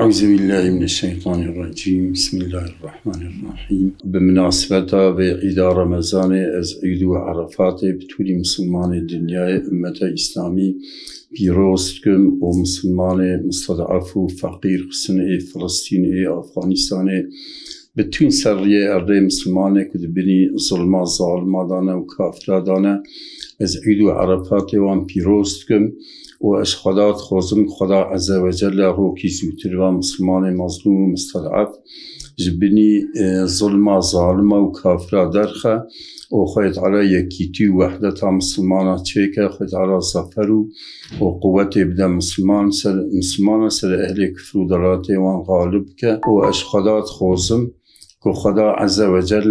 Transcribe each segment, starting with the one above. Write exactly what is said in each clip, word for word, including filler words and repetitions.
أعوذ بالله من الشيطان الرجيم. بسم الله الرحمن الرحيم. بمناسبة بعيد رمضان از عيد عرفات بطول مسلمان الدنيا أمة إسلامي بيروستكم ومسلمان مستضعف وفقير قسنه فلسطين أفغانستان بتون سرية أرضي مسلمان كدبني ظلما ظالما دانا وكافرا دانا از عيد عرفات وان بيروستكم و اش خدا خوزم خدا عز وجل روكي زوتر و مسلمان مظلوم و مستضعف جبني ظلما ظالما و كافرا درخه و خيط على يكيتي وحدة مسلمانا تشيكا خيط على ظفر و قوة بدا مسلمان سر مسلمان سر اهل كفر و ضلالته وان غالب که و اش خدا خوزم که خدا عز وجل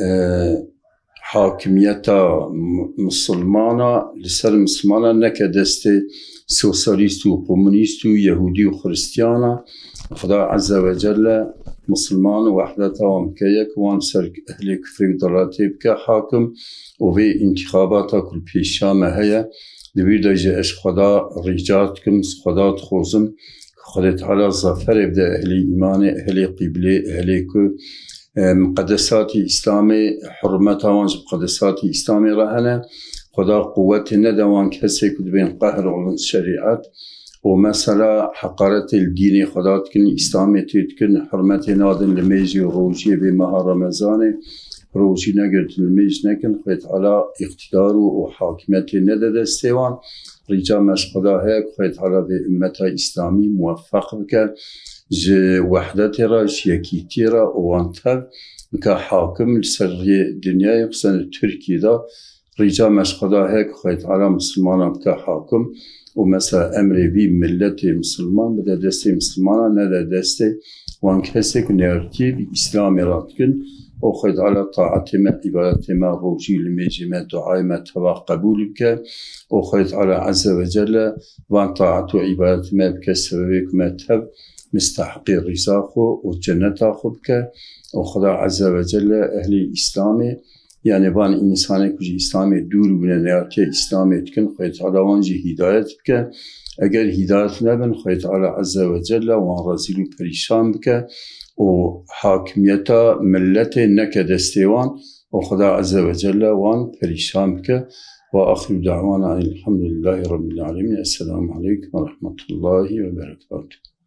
حاکمیت مسلمانا لسر مسلمانا نکه دست سوسیالیست و کمونیست و یهودی و خریستیانا خدا عز وجل مسلمان وحدت و مکیک وان سر اهل کفر و ضلالته بکه حاکم و به انتخابات کل پیشام هیا دویر دایجه اش خدا ریجات کم خدا خوزم خدا تعالی ظفر بده اهل ایمان اهل قبله اهل که مقدسات اسلامي حرمت وانج مقدسات اسلامي رهنا خدا قوة ندوان كسي كد بين قهر والشريعات ومثلا حقارة الدين خدا تكن اسلامي تكن حرمت نادن لميجي وروجي بمها رمضان روجي نقرد الميج نكن خيط على اقتدار وحاكمت ندد استوان رجال مش خدا هيك خيط على بأمة اسلامي موفق بك جه وحدت را یکیتی را وانتر که حاکم لسری دنیای قسن ترکی دا ریجا مشخدا هک خیط علا مسلمان که حاکم و مثلا امر بی ملت مسلمان بده دست مسلمان نده دست وان کسی که نیارتی بی اسلامی رات کن و خیط علا طاعت ما عبادت ما روجی لمیجی ما دعای ما توا قبول بکه و خیط علا عز و جل وان طاعت و عبادت ما بکه سببه که ما تب مستحق الرزا خو و جنت خو بکه و خدا عز و جل اهل اسلامی یعنی وان انسانی که اسلامی دور بونه نیاتی اسلامی تکن خواهی تعالی وانجی هدایت بکه اگر هدایت نبن خواهی تعالی عز و جل وان رازیل و پریشان بکه و حاکمیتا ملت نکه دستیوان و خدا عز و جل وان پریشان بکه و آخر دعوانا الحمد لله رب العالمين. السلام عليكم ورحمة الله وبركاته.